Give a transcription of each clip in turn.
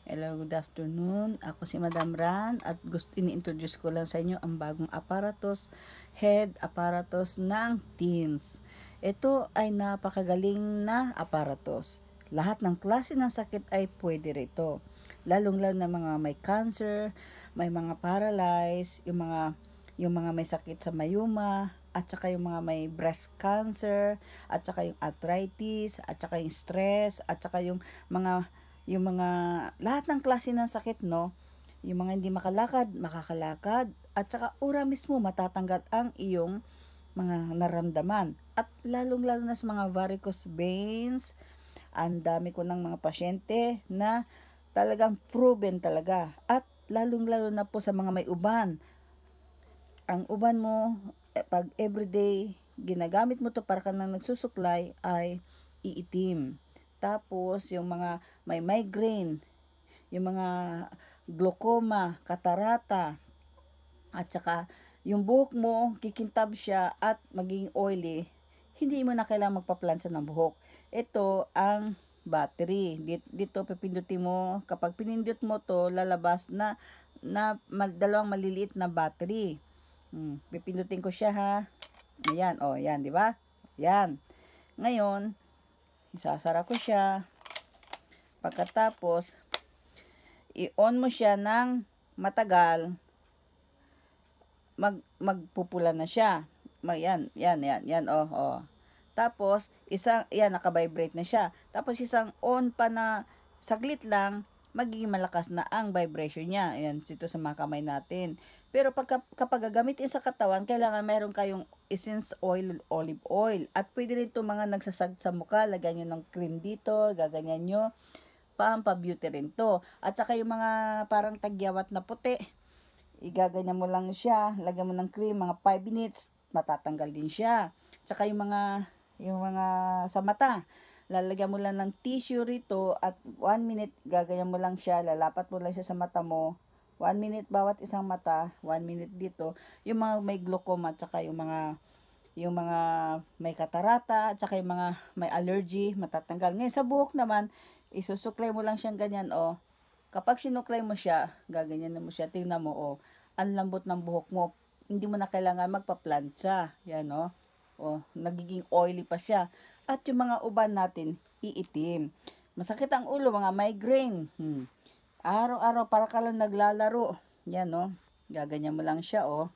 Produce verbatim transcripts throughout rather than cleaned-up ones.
Hello, good afternoon. Ako si Madam Ran at gusto ini-introduce ko lang sa inyo ang bagong Aparatus head apparatus ng TIENS. Ito ay napakagaling na aparatus. Lahat ng klase ng sakit ay pwede rito. Lalong-lalo na mga may cancer, may mga paralyzed, yung mga yung mga may sakit sa mayuma, at saka yung mga may breast cancer, at saka yung arthritis, at saka yung stress, at saka yung mga yung mga lahat ng klase ng sakit, no? Yung mga hindi makalakad, makakalakad, at saka ura mismo matatanggal ang iyong mga naramdaman. At lalong-lalo na sa mga varicose veins, ang dami ko ng mga pasyente na talagang proven talaga. At lalong-lalo na po sa mga may uban. Ang uban mo, pag everyday ginagamit mo to para ka nang nagsusuklay, ay iitim. Tapos, yung mga may migraine, yung mga glaucoma, katarata, at saka yung buhok mo, kikintab siya at magiging oily, hindi mo na kailangan magpa-plancha ng buhok. Ito ang battery. Dito, pipindutin mo. Kapag pinindot mo to, lalabas na, na dalawang maliliit na battery. Hmm, pipindutin ko siya, ha. Ayan, o, oh, yan, di ba? Yan. Ngayon, isasara ko siya. Pagkatapos, i-on mo siya ng matagal, mag magpupula na siya. Mag, yan, yan, yan, yan, oh, oh. Tapos, isang, yan, naka-vibrate na siya. Tapos, isang on pa na saglit lang, magiging malakas na ang vibration niya. Ayan, dito sa mga kamay natin. Pero pag, kapag gagamitin sa katawan, kailangan meron kayong essence oil, olive oil. At pwede rin ito mga nagsasag sa mukha, lagyan nyo ng cream dito, gaganyan nyo. Pampabeauty rin to. At saka yung mga parang tagyawat na puti, igaganyan mo lang siya, lagyan mo ng cream, mga five minutes, matatanggal din siya. Tsaka yung mga, yung mga sa mata, lalagyan mo lang ng tissue rito at one minute, gaganyan mo lang siya, lalapat mo lang siya sa mata mo. one minute bawat isang mata, one minute dito. Yung mga may glaucoma, at saka yung mga, yung mga may katarata, at saka yung mga may allergy, matatanggal. Ngayon sa buhok naman, isusuklay mo lang siyang ganyan, o. Kapag sinuklay mo siya, gaganyan mo siya, tingnan mo, o. Ang lambot ng buhok mo, hindi mo na kailangan magpa-plancha. Yan, o. O, nagiging oily pa siya. At yung mga uban natin, iitim. Masakit ang ulo, mga migraine. Hmm. Araw-araw, para ka lang naglalaro. Yan, no? Gaganyan mo lang siya, oh.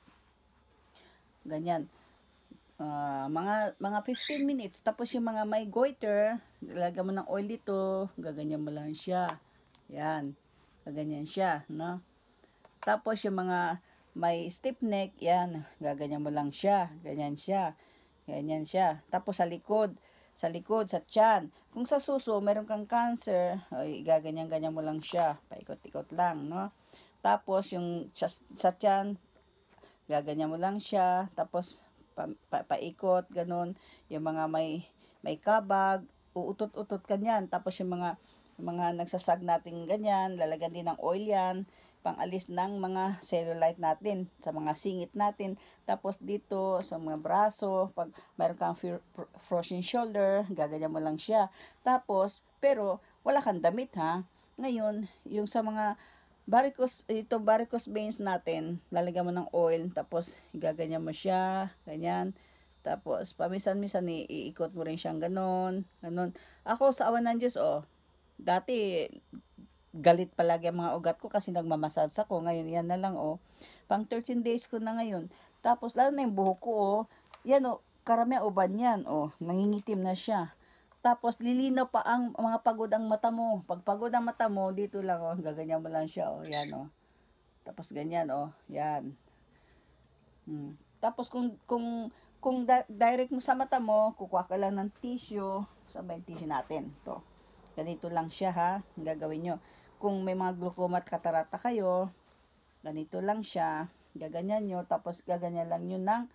Ganyan. Uh, mga mga fifteen minutes. Tapos yung mga may goiter, lagyan mo ng oil dito. Gaganyan mo lang siya. Yan. Gaganyan siya, no? Tapos yung mga may stiff neck, yan. Gaganyan mo lang siya. Ganyan siya. Ganyan siya. Tapos sa likod. Sa likod, sa tiyan. Kung sa suso, meron kang cancer, ay, gaganyan-ganyan mo lang siya. Paikot-ikot lang, no? Tapos, yung sa, sa tiyan, gaganyan mo lang siya. Tapos, pa, pa, paikot, ganun. Yung mga may, may kabag, uutot-utot kanyan. Tapos, yung mga, yung mga nagsasag natin ganyan, lalagyan din ng oil yan, pang-alis ng mga cellulite natin, sa mga singit natin. Tapos dito, sa mga braso, pag mayroon kang frozen shoulder, gaganyan mo lang siya. Tapos, pero, wala kang damit, ha? Ngayon, yung sa mga varicose, ito, varicose veins natin, lalagyan mo ng oil, tapos, gaganyan mo siya, ganyan. Tapos, pamisan-misan, iikot mo rin siyang ganon, ganon. Ako, sa awan ng Diyos, oh, dati, galit palagi ang mga ugat ko kasi nagmamasage ako. Ngayon, yan na lang, oh. Pang thirteen days ko na ngayon. Tapos, lalo na yung buhok ko, oh. Yan, oh. Karamihan uban yan, oh. Nangingitim na siya. Tapos, lilinaw pa ang mga pagod ang mata mo. Pag pagod ang mata mo, dito lang, oh. Gaganyan mo lang siya, oh. Yan, oh. Tapos, ganyan, oh. Yan. Hmm. Tapos, kung, kung, kung da direct mo sa mata mo, kukuha ka lang ng tissue. Sabay yung tissue natin. To. Ganito lang siya, ha. Gagawin nyo. Kung may mga glaucoma at katarata kayo, ganito lang siya, gaganyan nyo, tapos gaganyan lang nyo ng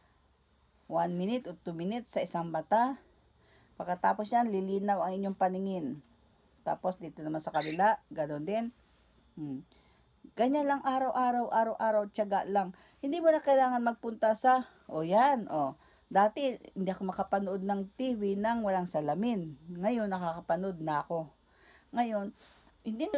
one minute o two minutes sa isang mata. Pagkatapos yan, lilinaw ang inyong paningin. Tapos dito naman sa kabila, ganoon din. Hmm. Ganyan lang araw-araw, araw-araw, tiyaga lang. Hindi mo na kailangan magpunta sa, o oh, yan, o. Oh. Dati, hindi ako makapanood ng T V nang walang salamin. Ngayon, nakakapanood na ako. Ngayon, hindi